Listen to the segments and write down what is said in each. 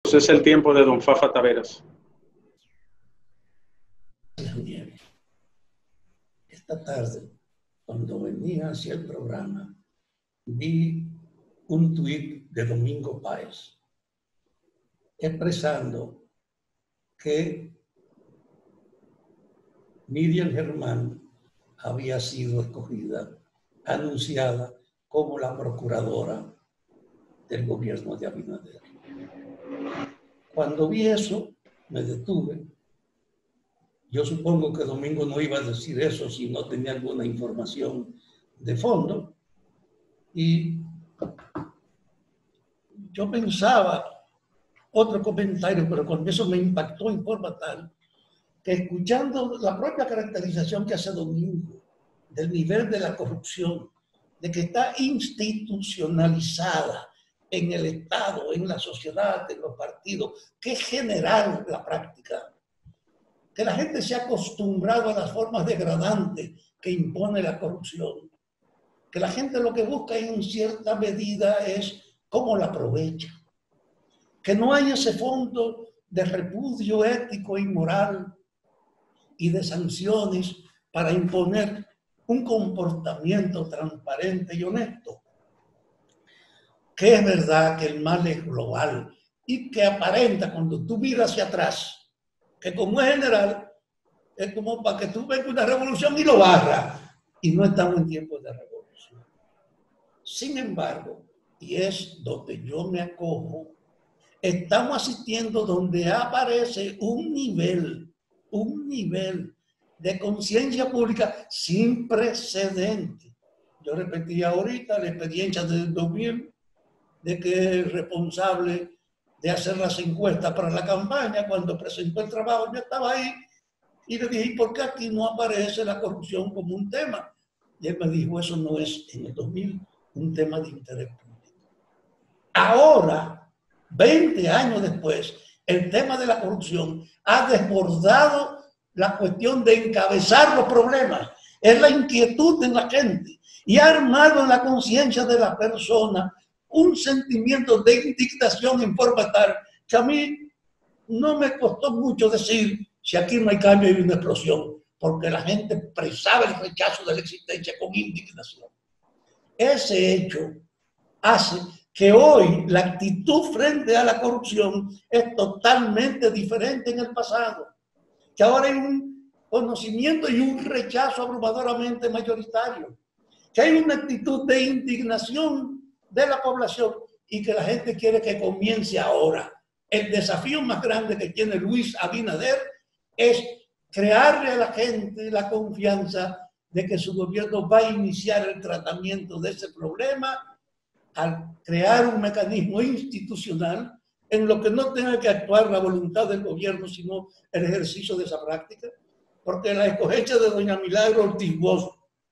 es el tiempo de don Fafa Taveras. Esta tarde, cuando venía hacia el programa, vi un tuit de Domingo Páez expresando que Miriam Germán había sido escogida, anunciada como la procuradora del gobierno de Abinader. Cuando vi eso, me detuve. Yo supongo que Domingo no iba a decir eso si no tenía alguna información de fondo. Y yo pensaba otro comentario, pero con eso me impactó en forma tal que, escuchando la propia caracterización que hace Domingo del nivel de la corrupción, de que está institucionalizada en el Estado, en la sociedad, en los partidos, que es general la práctica, que la gente se ha acostumbrado a las formas degradantes que impone la corrupción, que la gente lo que busca en cierta medida es cómo la aprovecha, que no hay ese fondo de repudio ético y moral y de sanciones para imponer un comportamiento transparente y honesto. Que es verdad que el mal es global y que aparenta, cuando tú miras hacia atrás, que como es general, es como para que tú veas una revolución y lo barras. Y no estamos en tiempos de revolución. Sin embargo, y es donde yo me acojo, estamos asistiendo donde aparece un nivel de conciencia pública sin precedente. Yo repetía ahorita la experiencia del 2000, de que el responsable de hacer las encuestas para la campaña, cuando presentó el trabajo, yo estaba ahí y le dije, ¿por qué aquí no aparece la corrupción como un tema? Y él me dijo, eso no es en el 2000 un tema de interés público. Ahora, 20 años después, el tema de la corrupción ha desbordado la cuestión de encabezar los problemas. Es la inquietud de la gente y ha armado en la conciencia de la persona un sentimiento de indignación en forma tal que a mí no me costó mucho decir si aquí no hay cambio y una explosión, porque la gente expresaba el rechazo de la existencia con indignación. Ese hecho hace que hoy la actitud frente a la corrupción es totalmente diferente en el pasado, que ahora hay un conocimiento y un rechazo abrumadoramente mayoritario, que hay una actitud de indignación de la población y que la gente quiere que comience ahora. El desafío más grande que tiene Luis Abinader es crearle a la gente la confianza de que su gobierno va a iniciar el tratamiento de ese problema al crear un mecanismo institucional en lo que no tenga que actuar la voluntad del gobierno, sino el ejercicio de esa práctica. Porque la escogencia de doña Milagro Ortiz Bosch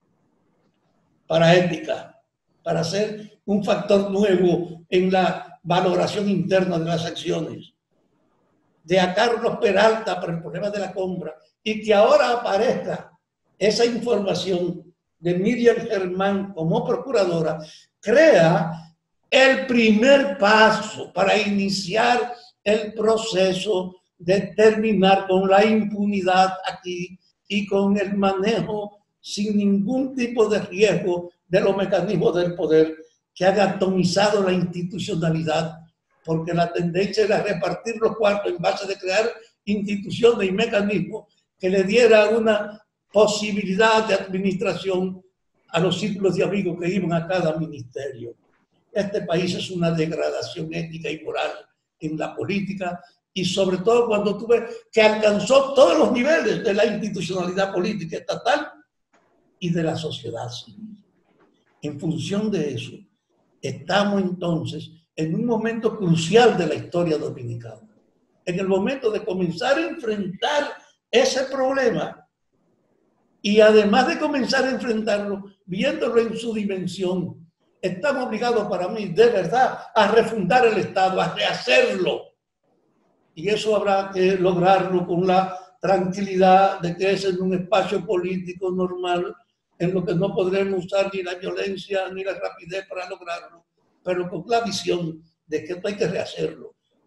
para ética, para ser un factor nuevo en la valoración interna de las acciones, de a Carlos Peralta para el problema de la compra, y que ahora aparezca esa información de Miriam Germán como procuradora, crea el primer paso para iniciar el proceso de terminar con la impunidad aquí y con el manejo sin ningún tipo de riesgo de los mecanismos del poder que han atomizado la institucionalidad, porque la tendencia era repartir los cuartos en base de crear instituciones y mecanismos que le diera una posibilidad de administración a los círculos de amigos que iban a cada ministerio. Este país es una degradación ética y moral en la política, y sobre todo cuando tú ves que alcanzó todos los niveles de la institucionalidad política estatal y de la sociedad civil. En función de eso, estamos entonces en un momento crucial de la historia dominicana, en el momento de comenzar a enfrentar ese problema y además de comenzar a enfrentarlo, viéndolo en su dimensión, estamos obligados para mí, de verdad, a refundar el Estado, a rehacerlo. Y eso habrá que lograrlo con la tranquilidad de que es en un espacio político normal, en lo que no podremos usar ni la violencia ni la rapidez para lograrlo, pero con la visión de que esto hay que rehacerlo,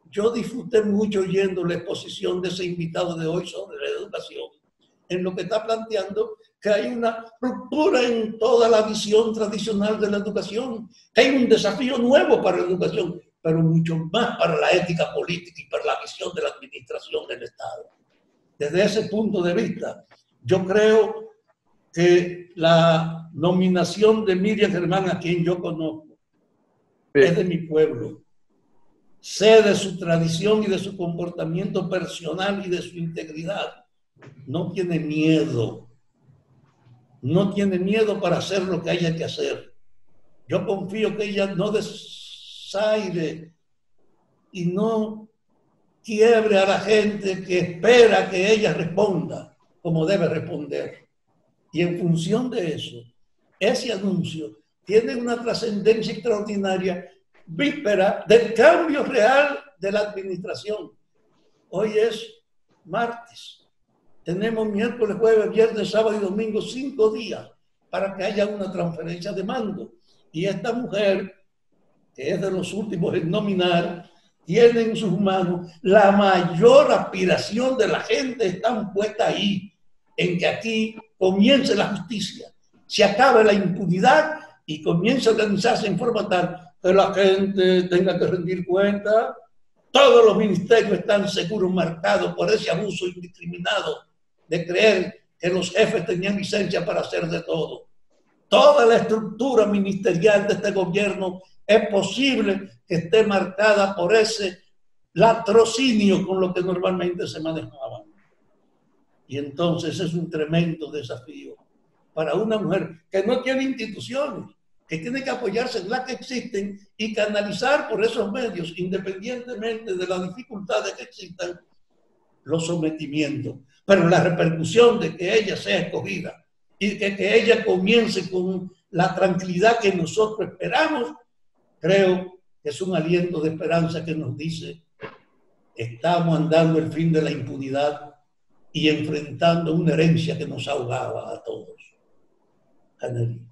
yo disfruté mucho oyendo la exposición de ese invitado de hoy sobre la educación, en lo que está planteando que hay una ruptura en toda la visión tradicional de la educación, que hay un desafío nuevo para la educación, pero mucho más para la ética política y para la visión de la administración del Estado. Desde ese punto de vista, yo creo que la nominación de Miriam Germán, a quien yo conozco, es de mi pueblo. Sé de su tradición y de su comportamiento personal y de su integridad. No tiene miedo. No tiene miedo para hacer lo que haya que hacer. Yo confío que ella no desaire y no quiebre a la gente que espera que ella responda como debe responder. Y en función de eso, ese anuncio tiene una trascendencia extraordinaria víspera del cambio real de la administración. Hoy es martes. Tenemos miércoles, jueves, viernes, sábado y domingo, 5 días para que haya una transferencia de mando. Y esta mujer, que es de los últimos en nominar, tiene en sus manos la mayor aspiración de la gente, están puesta ahí, en que aquí comience la justicia, se acabe la impunidad y comience a organizarse en forma tal que la gente tenga que rendir cuenta. Todos los ministerios están seguros marcados por ese abuso indiscriminado de creer que los jefes tenían licencia para hacer de todo. Toda la estructura ministerial de este gobierno es posible que esté marcada por ese latrocinio con lo que normalmente se manejaba. Y entonces es un tremendo desafío para una mujer que no tiene instituciones, que tiene que apoyarse en las que existen y canalizar por esos medios, independientemente de las dificultades que existan, los sometimientos. Pero la repercusión de que ella sea escogida y que ella comience con la tranquilidad que nosotros esperamos, creo que es un aliento de esperanza que nos dice: estamos andando el fin de la impunidad y enfrentando una herencia que nos ahogaba a todos. Canelí.